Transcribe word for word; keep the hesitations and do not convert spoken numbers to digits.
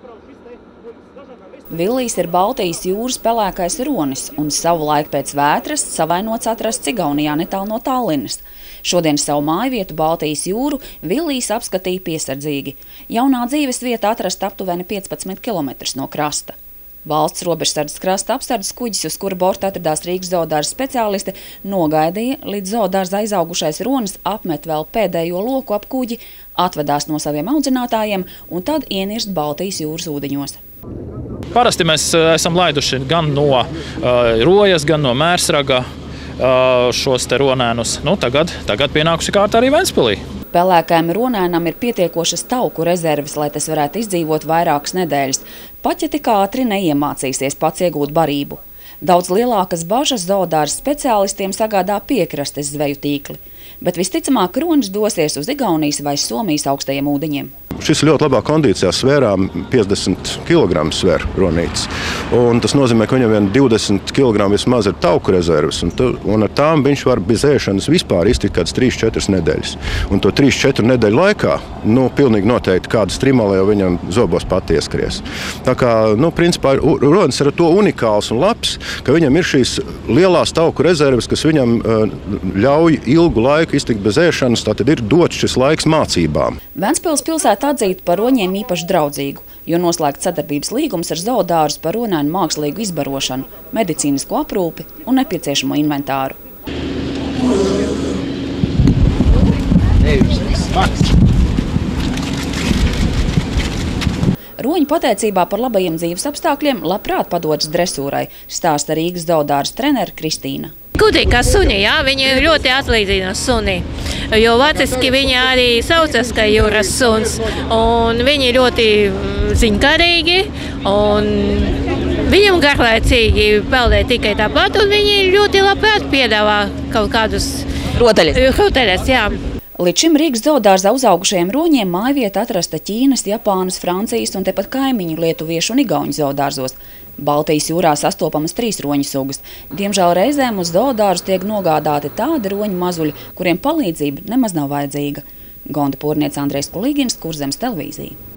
Villijs ir Baltijas jūras pelēkais ronis un savulaik pēc vētras savainots atrasts Igaunijā netālu no Tallinas. Šodien savu mājvietu Baltijas jūru Villijs apskatīja piesardzīgi. Jaunā dzīves vieta atrasta aptuveni piecpadsmit kilometrus no krasta. Valsts robežsardzes krasta apsardzes kuģis, uz kura borta atradās Rīgas zoodārza speciālisti, nogaidīja, līdz zoodārza aizaugušais ronis apmet vēl pēdējo loku ap kuģi, atvedās no saviem audzinātājiem un tad ienirst Baltijas jūras ūdeņos. Parasti mēs esam laiduši gan no uh, Rojas, gan no Mērsraga uh, šos te ronēnus. Nu, tagad, tagad pienākusi kārta arī Ventspilī. Pelēkajam ronēnam ir pietiekošas tauku rezerves, lai tas varētu izdzīvot vairākas nedēļas, pat ja tik ātri neiemācīsies pats iegūt barību. Daudz lielākas bažas zoodārza speciālistiem sagādā piekrastes zveju tīkli, bet visticamāk ronis dosies uz Igaunijas vai Somijas augstajiem ūdeņiem. Šis ļoti labā kondīcijā svērām piecdesmit kilogramu sver ronītis. Un tas nozīmē, ka viņam vien divdesmit kilogramu vismaz ir tauku rezerves. Un, tu, un ar tām viņš var bez ēšanas vispār iztikt kādas trīs četras nedēļas. Un to trīs četru nedēļu laikā, nu, pilnīgi noteikti kāda strimala jau viņam zobos pati ieskries. Tā kā, nu, principā, ronis ir ar to unikāls un labs, ka viņam ir šīs lielās tauku rezerves, kas viņam uh, ļauj ilgu laiku iztikt bez ēšanas, tātad ir dots šis laiks mācībām. Ventspils pilsēta atzīta par roņiem īpaši draudzīgu, jo noslēgt sadarbības līgums ar zoodārzu par ronēnu mākslīgu izbarošanu, medicīnisko aprūpi un nepieciešamo inventāru. Roņi pateicībā par labajiem dzīves apstākļiem labprāt padodas dresūrai, stāsta Rīgas zoodārza trenere Kristīna. Gudri kā suni, jā, viņi ļoti atlīdzina suni, jo veciski viņi arī saucas kā jūras suns, un viņi ļoti ziņkārīgi, un viņam garlaicīgi peldē tikai tāpat, un viņi ļoti labprāt piedāvā kaut kādus rotaļas. rotaļas, jā. Līdz šim Rīgas zoodārzā uzaugušajiem roņiem mājvieta atrasta Ķīnas, Japānas, Francijas un tepat kaimiņu lietuviešu un igauņu zoodārzos. Baltijas jūrā sastopamas trīs roņu sugas. Diemžēl reizēm uz zoodārzu tiek nogādāti tādi roņu mazuļi, kuriem palīdzība nemaz nav vajadzīga. Gonda Pūrniece, Andrejs Kulīgins, Kurzemes televīzija.